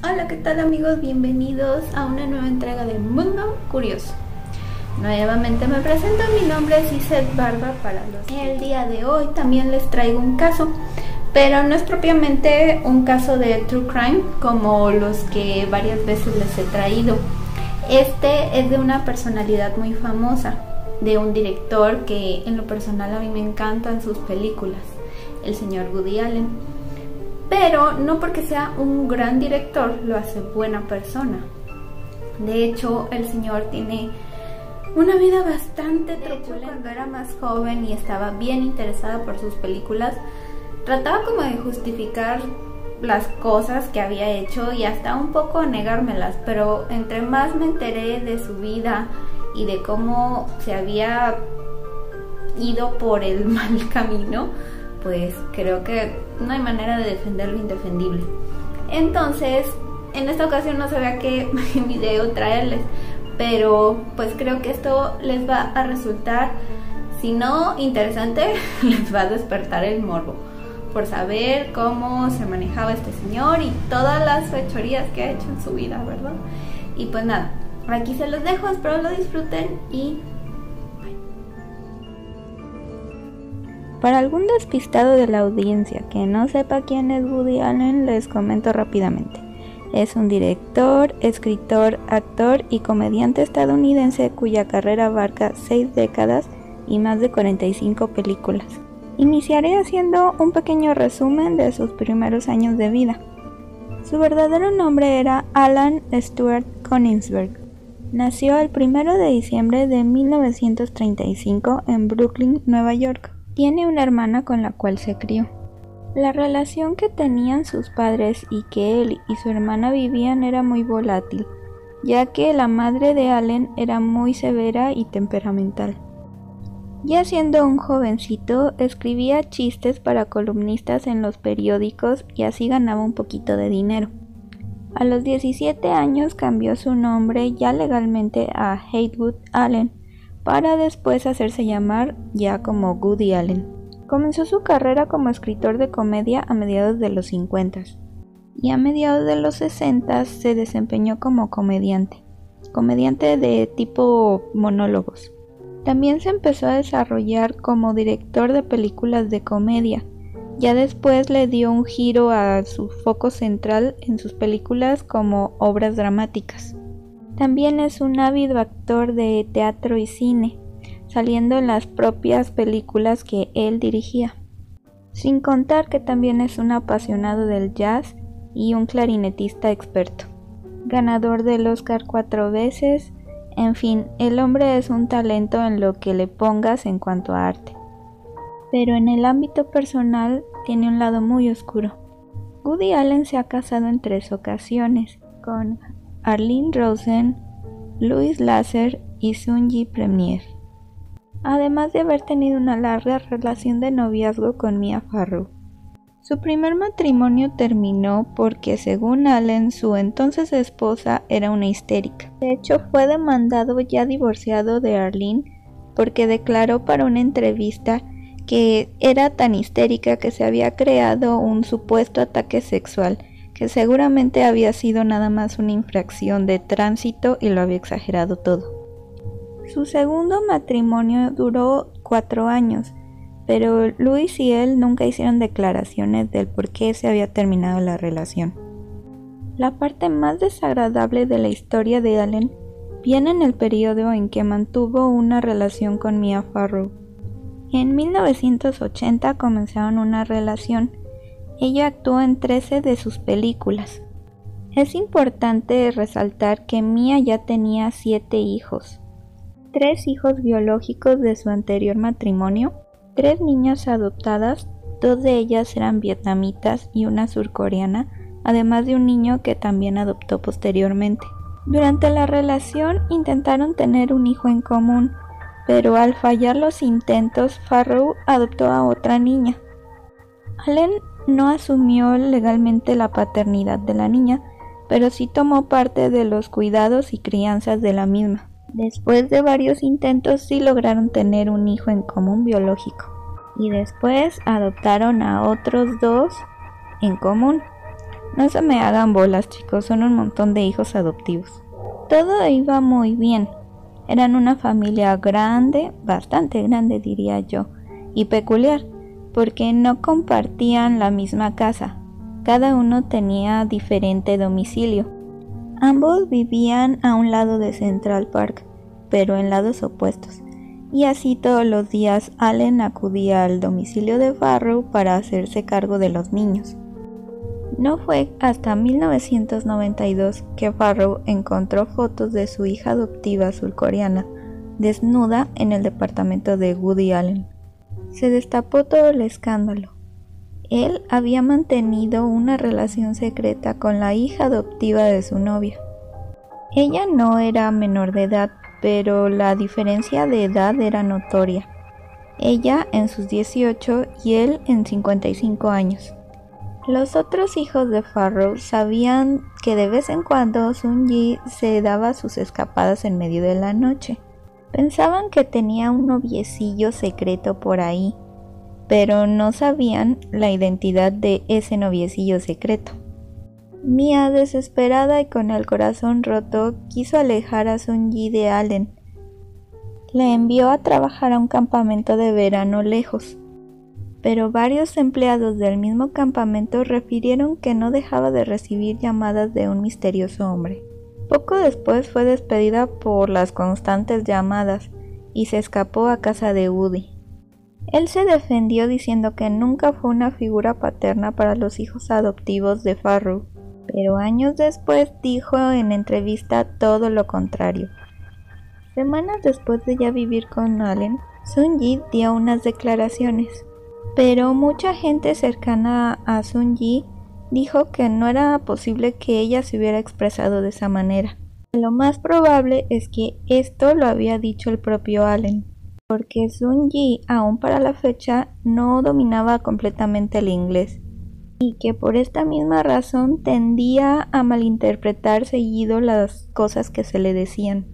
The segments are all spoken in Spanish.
Hola, ¿qué tal amigos? Bienvenidos a una nueva entrega de Mundo Curioso. Nuevamente me presento, mi nombre es Iset Barba para los... El día de hoy también les traigo un caso, pero no es propiamente un caso de True Crime como los que varias veces les he traído. Este es de una personalidad muy famosa, de un director que en lo personal a mí me encantan sus películas, el señor Woody Allen. Pero no porque sea un gran director lo hace buena persona. De hecho, el señor tiene una vida bastante truculenta. Cuando era más joven y estaba bien interesada por sus películas, trataba como de justificar las cosas que había hecho y hasta un poco negármelas, pero entre más me enteré de su vida y de cómo se había ido por el mal camino, pues creo que no hay manera de defender lo indefendible. Entonces, en esta ocasión no sabía qué video traerles, pero pues creo que esto les va a resultar, si no interesante, les va a despertar el morbo por saber cómo se manejaba este señor y todas las fechorías que ha hecho en su vida, ¿verdad? Y pues nada, aquí se los dejo, espero lo disfruten y... Para algún despistado de la audiencia que no sepa quién es Woody Allen, les comento rápidamente. Es un director, escritor, actor y comediante estadounidense cuya carrera abarca 6 décadas y más de 45 películas. Iniciaré haciendo un pequeño resumen de sus primeros años de vida. Su verdadero nombre era Alan Stuart Konigsberg. Nació el 1 de diciembre de 1935 en Brooklyn, Nueva York. Tiene una hermana con la cual se crió. La relación que tenían sus padres y que él y su hermana vivían era muy volátil, ya que la madre de Allen era muy severa y temperamental. Ya siendo un jovencito, escribía chistes para columnistas en los periódicos y así ganaba un poquito de dinero. A los 17 años cambió su nombre ya legalmente a Haywood Allen, para después hacerse llamar ya como Woody Allen. Comenzó su carrera como escritor de comedia a mediados de los 50 y a mediados de los 60 se desempeñó como comediante de tipo monólogos. También se empezó a desarrollar como director de películas de comedia. Ya después le dio un giro a su foco central en sus películas como obras dramáticas. También es un ávido actor de teatro y cine, saliendo en las propias películas que él dirigía. Sin contar que también es un apasionado del jazz y un clarinetista experto. Ganador del Oscar 4 veces, en fin, el hombre es un talento en lo que le pongas en cuanto a arte. Pero en el ámbito personal tiene un lado muy oscuro. Woody Allen se ha casado en 3 ocasiones, con Arlene Rosen, Louis Lasser y Sunji Premier, además de haber tenido una larga relación de noviazgo con Mia Farrow. Su primer matrimonio terminó porque, según Allen, su entonces esposa era una histérica. De hecho, fue demandado ya divorciado de Arlene porque declaró para una entrevista que era tan histérica que se había creado un supuesto ataque sexual, que seguramente había sido nada más una infracción de tránsito y lo había exagerado todo. Su segundo matrimonio duró 4 años, pero Louis y él nunca hicieron declaraciones del por qué se había terminado la relación. La parte más desagradable de la historia de Allen viene en el periodo en que mantuvo una relación con Mia Farrow. En 1980 comenzaron una relación. Ella actuó en 13 de sus películas. Es importante resaltar que Mia ya tenía 7 hijos. 3 hijos biológicos de su anterior matrimonio, 3 niñas adoptadas, 2 de ellas eran vietnamitas y una surcoreana, además de un niño que también adoptó posteriormente. Durante la relación intentaron tener un hijo en común, pero al fallar los intentos, Farrow adoptó a otra niña. Allen no asumió legalmente la paternidad de la niña, pero sí tomó parte de los cuidados y crianzas de la misma. Después de varios intentos sí lograron tener un hijo en común biológico, y después adoptaron a otros 2 en común. No se me hagan bolas, chicos, son un montón de hijos adoptivos. Todo iba muy bien. Eran una familia grande, bastante grande diría yo, y peculiar, porque no compartían la misma casa. Cada uno tenía diferente domicilio. Ambos vivían a un lado de Central Park, pero en lados opuestos. Y así todos los días Allen acudía al domicilio de Farrow para hacerse cargo de los niños. No fue hasta 1992 que Farrow encontró fotos de su hija adoptiva surcoreana desnuda en el departamento de Woody Allen. Se destapó todo el escándalo. Él había mantenido una relación secreta con la hija adoptiva de su novia. Ella no era menor de edad, pero la diferencia de edad era notoria. Ella en sus 18 y él en 55 años. Los otros hijos de Farrow sabían que de vez en cuando Sun-Yi se daba sus escapadas en medio de la noche. Pensaban que tenía un noviecillo secreto por ahí, pero no sabían la identidad de ese noviecillo secreto. Mia, desesperada y con el corazón roto, quiso alejar a Sun-Yi de Allen. Le envió a trabajar a un campamento de verano lejos. Pero varios empleados del mismo campamento refirieron que no dejaba de recibir llamadas de un misterioso hombre. Poco después fue despedida por las constantes llamadas y se escapó a casa de Woody. Él se defendió diciendo que nunca fue una figura paterna para los hijos adoptivos de Farrow, pero años después dijo en entrevista todo lo contrario. Semanas después de ya vivir con Allen, Sun-Yi dio unas declaraciones. Pero mucha gente cercana a Sun-Yi dijo que no era posible que ella se hubiera expresado de esa manera. Lo más probable es que esto lo había dicho el propio Allen, porque Sun-Yi aún para la fecha no dominaba completamente el inglés, y que por esta misma razón tendía a malinterpretar seguido las cosas que se le decían.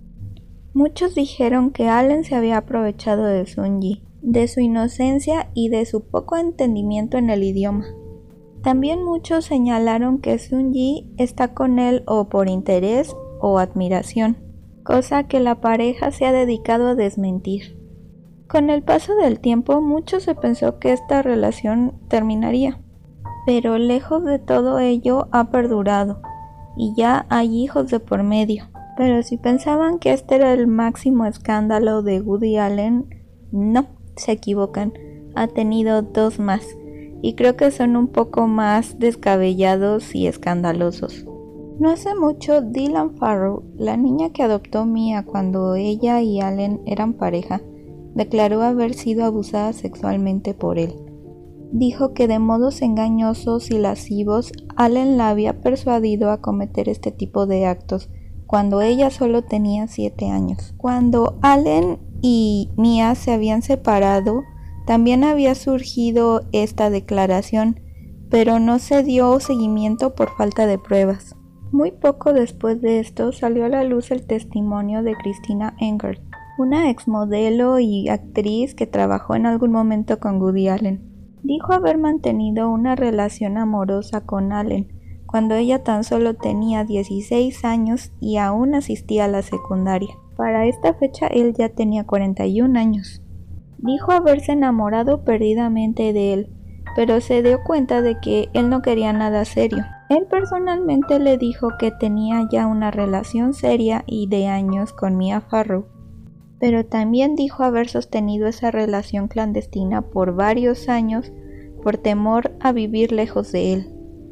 Muchos dijeron que Allen se había aprovechado de Sun-Yi, de su inocencia y de su poco entendimiento en el idioma. También muchos señalaron que Sun-Yi está con él o por interés o admiración, cosa que la pareja se ha dedicado a desmentir. Con el paso del tiempo, mucho se pensó que esta relación terminaría, pero lejos de todo ello ha perdurado, y ya hay hijos de por medio. Pero si pensaban que este era el máximo escándalo de Woody Allen, no. Se equivocan, ha tenido dos más, y creo que son un poco más descabellados y escandalosos. No hace mucho, Dylan Farrow, la niña que adoptó Mia cuando ella y Allen eran pareja, declaró haber sido abusada sexualmente por él. Dijo que de modos engañosos y lascivos, Allen la había persuadido a cometer este tipo de actos cuando ella solo tenía 7 años. Cuando Allen y Mia se habían separado, también había surgido esta declaración, pero no se dio seguimiento por falta de pruebas. Muy poco después de esto salió a la luz el testimonio de Christina Engert, una exmodelo y actriz que trabajó en algún momento con Woody Allen. Dijo haber mantenido una relación amorosa con Allen cuando ella tan solo tenía 16 años y aún asistía a la secundaria. Para esta fecha él ya tenía 41 años. Dijo haberse enamorado perdidamente de él, pero se dio cuenta de que él no quería nada serio. Él personalmente le dijo que tenía ya una relación seria y de años con Mia Farrow, pero también dijo haber sostenido esa relación clandestina por varios años por temor a vivir lejos de él.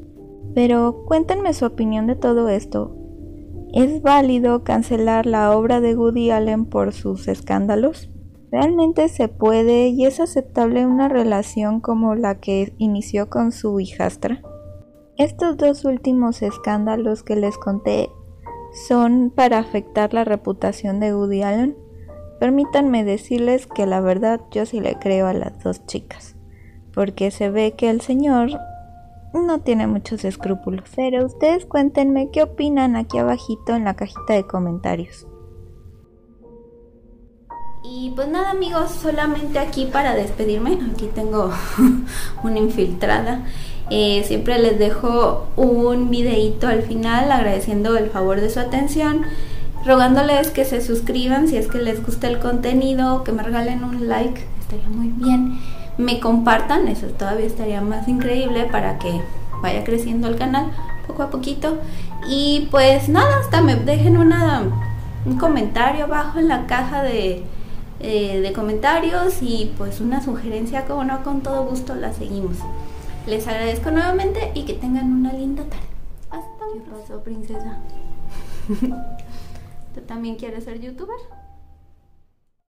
Pero cuéntenme su opinión de todo esto. ¿Es válido cancelar la obra de Woody Allen por sus escándalos? ¿Realmente se puede y es aceptable una relación como la que inició con su hijastra? Estos dos últimos escándalos que les conté son para afectar la reputación de Woody Allen. Permítanme decirles que la verdad yo sí le creo a las dos chicas, porque se ve que el señor no tiene muchos escrúpulos. Pero ustedes cuéntenme qué opinan aquí abajito en la cajita de comentarios. Y pues nada amigos, solamente aquí para despedirme, aquí tengo una infiltrada. Siempre les dejo un videito al final agradeciendo el favor de su atención, rogándoles que se suscriban si es que les gusta el contenido, que me regalen un like, estaría muy bien, me compartan, eso todavía estaría más increíble para que vaya creciendo el canal poco a poquito. Y pues nada, hasta me dejen un comentario abajo en la caja de comentarios y pues una sugerencia, como no, con todo gusto la seguimos. Les agradezco nuevamente y que tengan una linda tarde. Hasta luego. ¿Qué pasó, princesa? ¿Tú también quieres ser youtuber?